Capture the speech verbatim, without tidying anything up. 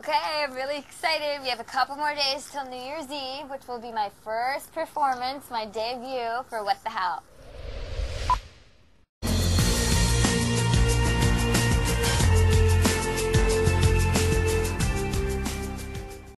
Okay, I'm really excited. We have a couple more days till New Year's Eve, which will be my first performance, my debut for What the Hell.